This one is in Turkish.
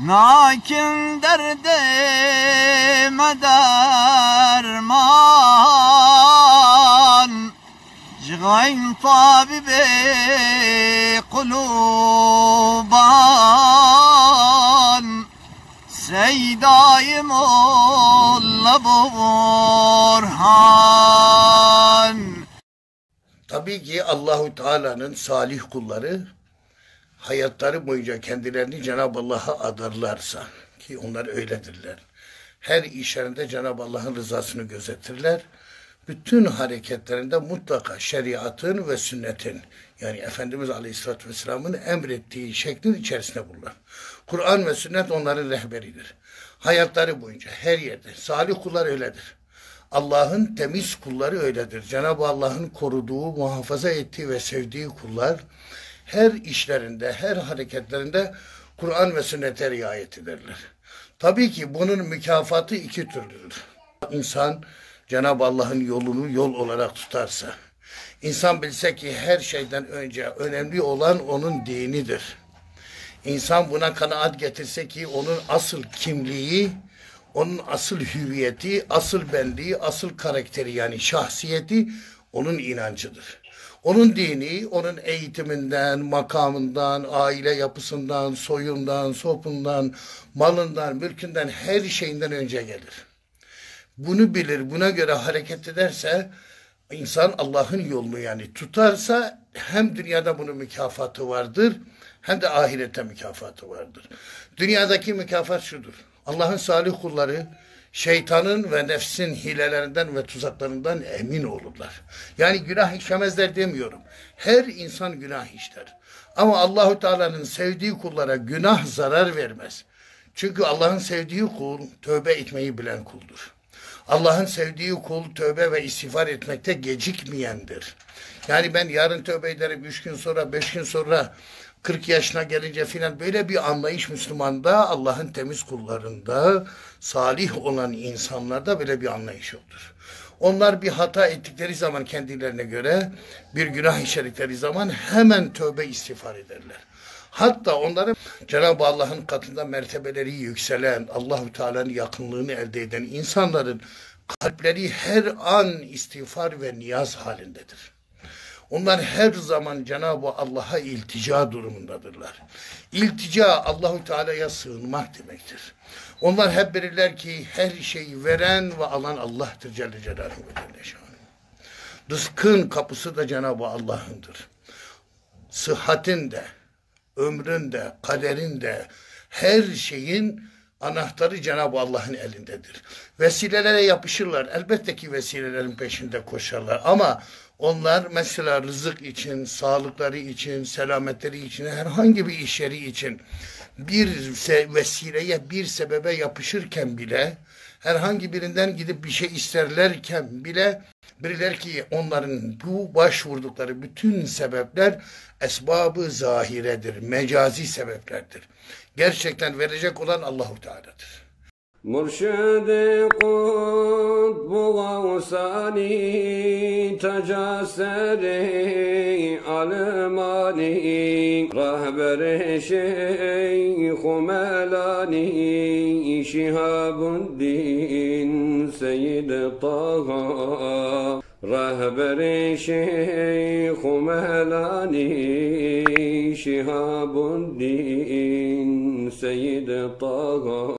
Lakin derdime derman Cigayim tabibi kuluban Seydayim olla burhan. Tabii ki Allahu Teala'nın salih kulları hayatları boyunca kendilerini Cenab-ı Allah'a adarlarsa, ki onlar öyledirler, her işlerinde Cenab-ı Allah'ın rızasını gözetirler. Bütün hareketlerinde mutlaka şeriatın ve sünnetin, yani Efendimiz Aleyhisselatü Vesselam'ın emrettiği şeklin içerisinde bulunur. Kur'an ve sünnet onların rehberidir. Hayatları boyunca her yerde. Salih kullar öyledir. Allah'ın temiz kulları öyledir. Cenab-ı Allah'ın koruduğu, muhafaza ettiği ve sevdiği kullar her işlerinde, her hareketlerinde Kur'an ve sünnete riayet ederler. Tabii ki bunun mükafatı iki türlüdür. İnsan Cenab-ı Allah'ın yolunu yol olarak tutarsa, insan bilse ki her şeyden önce önemli olan onun dinidir. İnsan buna kanaat getirse ki onun asıl kimliği, onun asıl hüviyeti, asıl benliği, asıl karakteri, yani şahsiyeti onun inancıdır. Onun dini, onun eğitiminden, makamından, aile yapısından, soyundan, sopundan, malından, mülkünden, her şeyinden önce gelir. Bunu bilir, buna göre hareket ederse, insan Allah'ın yolunu yani tutarsa, hem dünyada bunun mükafatı vardır, hem de ahirette mükafatı vardır. Dünyadaki mükafat şudur: Allah'ın salih kulları şeytanın ve nefsin hilelerinden ve tuzaklarından emin olurlar. Yani günah işlemezler demiyorum. Her insan günah işler. Ama Allahu Teala'nın sevdiği kullara günah zarar vermez. Çünkü Allah'ın sevdiği kul tövbe etmeyi bilen kuldur. Allah'ın sevdiği kul tövbe ve istiğfar etmekte gecikmeyendir. Yani ben yarın tövbe ederim, 3 gün sonra, 5 gün sonra, 40 yaşına gelince filan, böyle bir anlayış Müslümanda, Allah'ın temiz kullarında, salih olan insanlarda böyle bir anlayış yoktur. Onlar bir hata ettikleri zaman, kendilerine göre bir günah işledikleri zaman hemen tövbe istiğfar ederler. Hatta onların Cenab-ı Allah'ın katında mertebeleri yükselen, Allahu Teala'nın yakınlığını elde eden insanların kalpleri her an istiğfar ve niyaz halindedir. Onlar her zaman Cenab-ı Allah'a iltica durumundadırlar. İltica, Allahu Teala'ya sığınmak demektir. Onlar hep bilirler ki her şeyi veren ve alan Allah'tır Celle Celaluhu ve Celle Şanuhu. Rızkın kapısı da Cenab-ı Allah'ındır. Sıhhatin de, ömrün de, kaderin de, her şeyin anahtarı Cenab-ı Allah'ın elindedir. Vesilelere yapışırlar. Elbette ki vesilelerin peşinde koşarlar. Ama onlar mesela rızık için, sağlıkları için, selametleri için, herhangi bir iş yeri için bir vesileye, bir sebebe yapışırken bile, herhangi birinden gidip bir şey isterlerken bile bilirler ki onların bu başvurdukları bütün sebepler esbab-ı zahiredir, mecazi sebeplerdir. Gerçekten verecek olan Allahu Teala'dır. Mürşid-i Kutbu Gavsani Tecaseri Almani Rahber-i Şeyh-u Melani Şihabuddin Seyyid Taha Rahber-i Şeyh-u Melani Şihabuddin Seyyid Taha